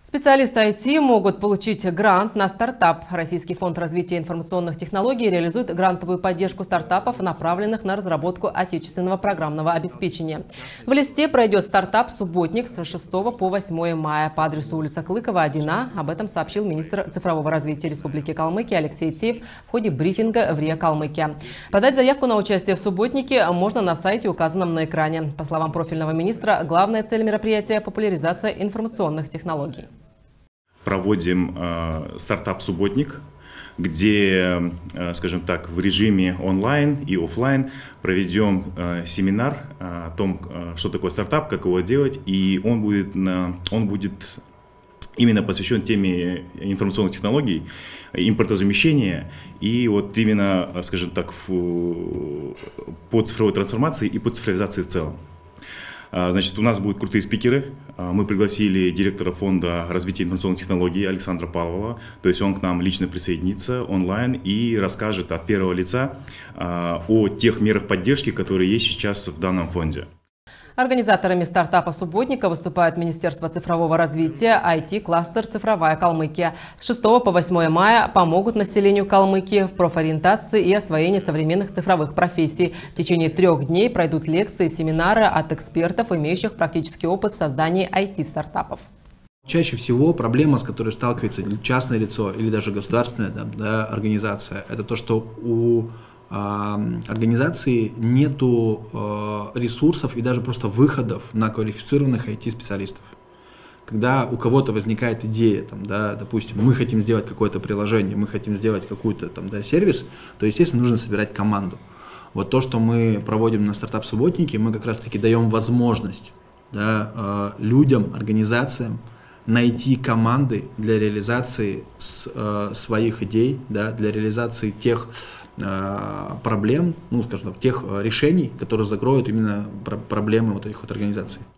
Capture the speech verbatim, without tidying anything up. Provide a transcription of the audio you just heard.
Специалисты ай ти могут получить грант на стартап. Российский фонд развития информационных технологий реализует грантовую поддержку стартапов, направленных на разработку отечественного программного обеспечения. В Элисте пройдет стартап «Субботник» с шестого по восьмое мая по адресу улица Клыкова, один А. Об этом сообщил министр цифрового развития Республики Калмыкия Алексей Теев в ходе брифинга в РИА Калмыкия. Подать заявку на участие в «Субботнике» можно на сайте, указанном на экране. По словам профильного министра, главная цель мероприятия – популяризация информационных технологий. Проводим э, стартап «Субботник», где, э, скажем так, в режиме онлайн и офлайн проведем э, семинар о том, э, что такое стартап, как его делать, и он будет, на, он будет именно посвящен теме информационных технологий, импортозамещения и вот именно, скажем так, в, по цифровой трансформации и по цифровизации в целом. Значит, у нас будут крутые спикеры. Мы пригласили директора фонда развития информационных технологий Александра Павлова. То есть он к нам лично присоединится онлайн и расскажет от первого лица о тех мерах поддержки, которые есть сейчас в данном фонде. Организаторами стартапа «Субботника» выступают Министерство цифрового развития, ай ти-кластер «Цифровая Калмыкия». С шестого по восьмое мая помогут населению Калмыкии в профориентации и освоении современных цифровых профессий. В течение трех дней пройдут лекции и семинары от экспертов, имеющих практический опыт в создании ай ти-стартапов. Чаще всего проблема, с которой сталкивается частное лицо или даже государственная да, да, организация, это то, что у организации нету э, ресурсов и даже просто выходов на квалифицированных ай ти-специалистов. Когда у кого-то возникает идея, там, да, допустим, мы хотим сделать какое-то приложение, мы хотим сделать какой-то там, да, сервис, то, естественно, нужно собирать команду. Вот то, что мы проводим на стартап-субботнике, мы как раз-таки даем возможность да, э, людям, организациям найти команды для реализации с, э, своих идей, да, для реализации тех проблем, ну, скажем так, тех решений, которые закроют именно проблемы вот этих вот организаций.